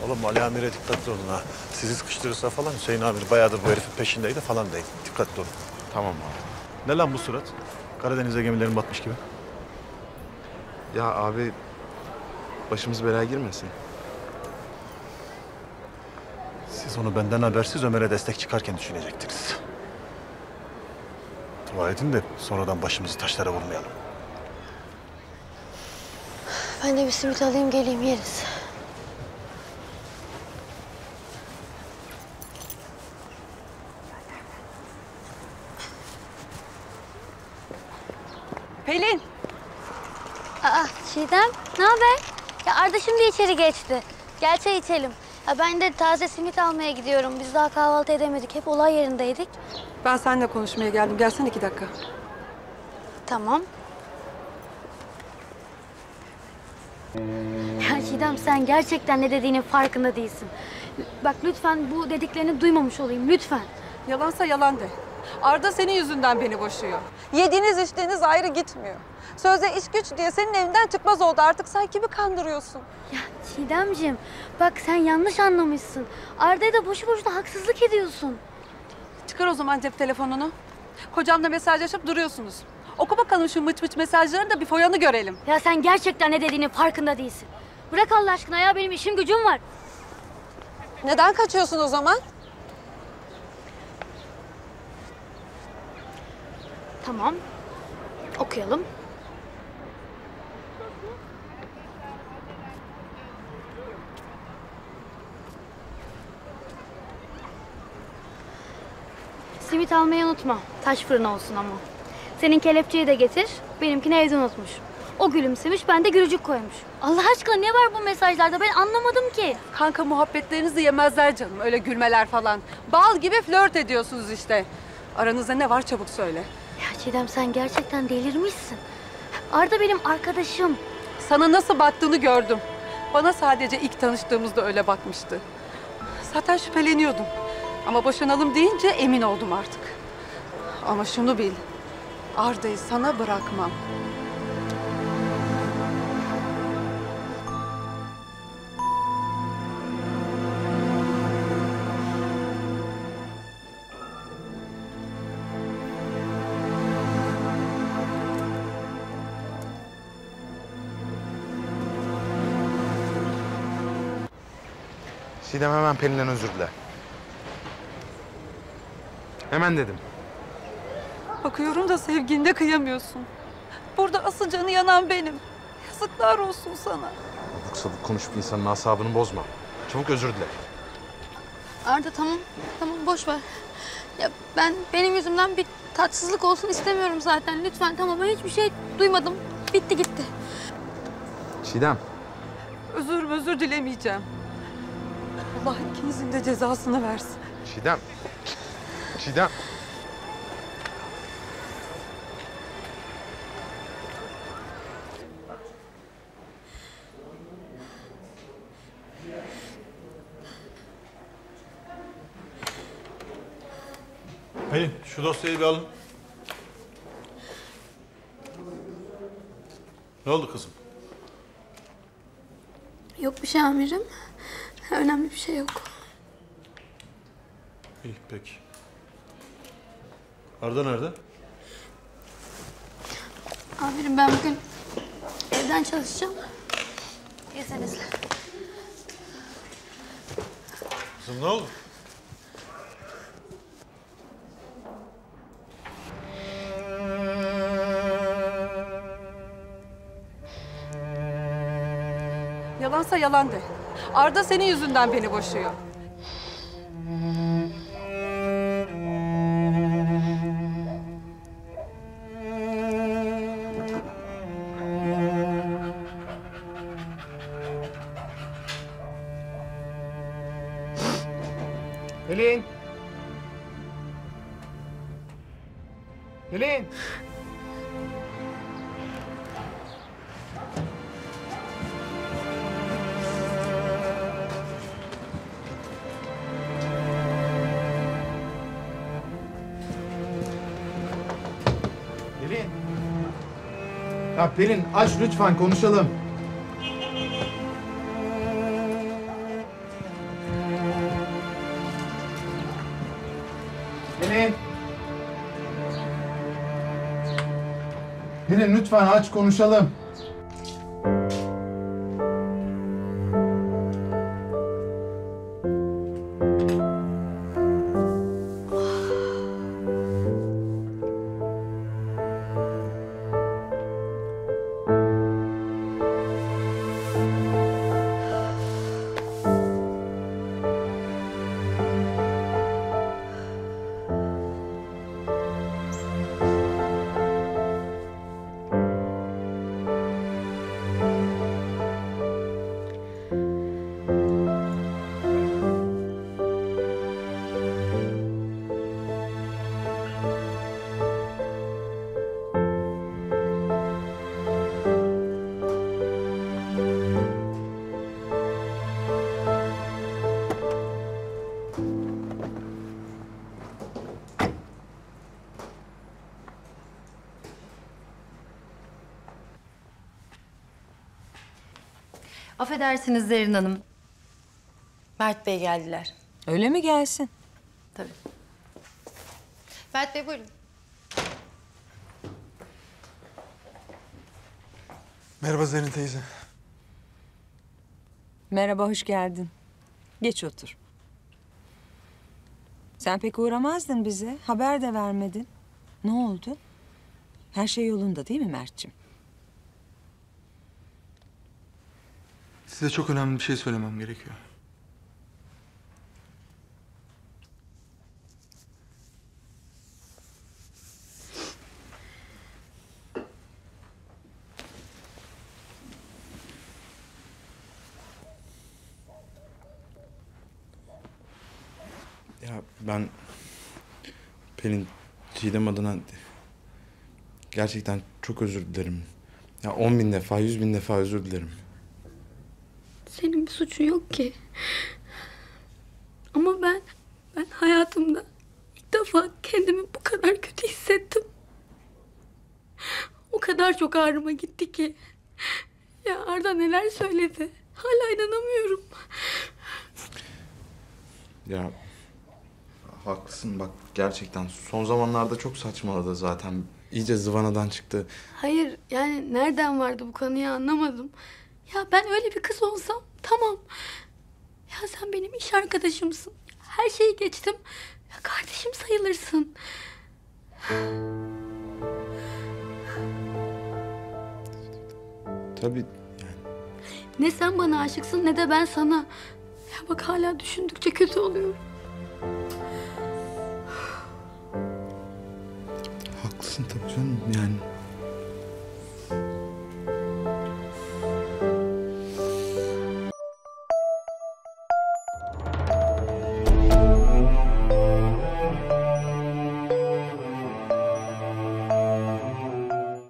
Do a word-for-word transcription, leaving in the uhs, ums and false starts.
Oğlum Ali Amir'e dikkatli olun ha. Sizi sıkıştırırsa falan Hüseyin Amir bayağıdır bu herifin peşindeydi falan deyin. Dikkatli olun. Tamam abi. Ne lan bu surat? Karadeniz'e gemilerin batmış gibi. Ya abi başımız belaya girmesin. Siz onu benden habersiz Ömer'e destek çıkarken düşünecektiniz. Dua edin de sonradan başımızı taşlara vurmayalım. Ben de bir simit alayım geleyim yeriz. Pelin. Aa Çiğdem ne haber? Ya Arda şimdi içeri geçti. Gel çay içelim. Ya ben de taze simit almaya gidiyorum. Biz daha kahvaltı edemedik. Hep olay yerindeydik. Ben seninle konuşmaya geldim. Gelsene iki dakika. Tamam. Ya Çiğdem sen gerçekten ne dediğinin farkında değilsin. Bak lütfen bu dediklerini duymamış olayım lütfen. Yalansa yalan de. Arda senin yüzünden beni boşuyor. Yediğiniz içtiğiniz ayrı gitmiyor. Sözde iş güç diye senin evinden çıkmaz oldu. Artık sen kimi kandırıyorsun? Ya Çiğdemciğim bak sen yanlış anlamışsın. Arda'ya da boşu boşuna haksızlık ediyorsun. Çıkar o zaman cep telefonunu. Kocamla mesajlaşıp duruyorsunuz. Oku bakalım şu mıç mıç mesajlarını da bir foyanı görelim. Ya sen gerçekten ne dediğinin farkında değilsin. Bırak Allah aşkına ya benim işim gücüm var. Neden kaçıyorsun o zaman? Tamam. Okuyalım. Simit almayı unutma. Taş fırın olsun ama. Senin kelepçeyi de getir. Benimkini evde unutmuş. O gülümsemiş, ben de gülücük koymuş. Allah aşkına ne var bu mesajlarda? Ben anlamadım ki. Kanka muhabbetlerinizi yemezler canım. Öyle gülmeler falan. Bal gibi flört ediyorsunuz işte. Aranızda ne var çabuk söyle. Ya Çiğdem sen gerçekten delirmişsin. Arda benim arkadaşım. Sana nasıl baktığını gördüm. Bana sadece ilk tanıştığımızda öyle bakmıştı. Zaten şüpheleniyordum. Ama boşanalım deyince emin oldum artık. Ama şunu bil. Arda'yı sana bırakmam. Çiğdem hemen Pelin'den özür dile. Hemen dedim. Bakıyorum da sevginde kıyamıyorsun. Burada asıl canı yanan benim. Yazıklar olsun sana. Abuk sabuk konuşup insanın asabını bozma. Çabuk özür dile. Arda tamam, tamam boş ver. Ya ben benim yüzümden bir tatsızlık olsun istemiyorum zaten. Lütfen tamam ben hiçbir şey duymadım. Bitti gitti. Çiğdem. Özür özür dilemeyeceğim. Allah ikinizin de cezasını versin. Çiğdem. Çiğdem. Pelin şu dosyayı bir alın. Ne oldu kızım? Yok bir şey amirim. Önemli bir şey yok. İyi peki. Arda nerede? Amirim ben bugün evden çalışacağım. İzninizle. Kızım ne oldu? Yalansa yalan de. Arda senin yüzünden beni boşuyor. Pelin! Pelin! Pelin! Ya Pelin aç lütfen konuşalım. Pelin lütfen aç konuşalım. Affedersiniz Zerrin Hanım. Mert Bey geldiler. Öyle mi gelsin? Tabii. Mert Bey buyurun. Merhaba Zerrin teyze. Merhaba, hoş geldin. Geç otur. Sen pek uğramazdın bize. Haber de vermedin. Ne oldu? Her şey yolunda değil mi Mert'ciğim? Size çok önemli bir şey söylemem gerekiyor. Ya ben Pelin, Çiğdem adına gerçekten çok özür dilerim. Ya on bin defa, yüz bin defa özür dilerim. Senin bir suçun yok ki. Ama ben, ben hayatımda ilk defa kendimi bu kadar kötü hissettim. O kadar çok ağrıma gitti ki. Ya Arda neler söyledi. Hala inanamıyorum. Ya haklısın bak, gerçekten son zamanlarda çok saçmaladı zaten. İyice zıvanadan çıktı. Hayır yani nereden vardı bu kanıyı anlamadım. Ya ben öyle bir kız olsam tamam. Ya sen benim iş arkadaşımsın. Her şeyi geçtim. Ya kardeşim sayılırsın. Tabii yani. Ne sen bana aşıksın ne de ben sana. Ya bak hala düşündükçe kötü oluyorum. Haklısın tabii canım yani.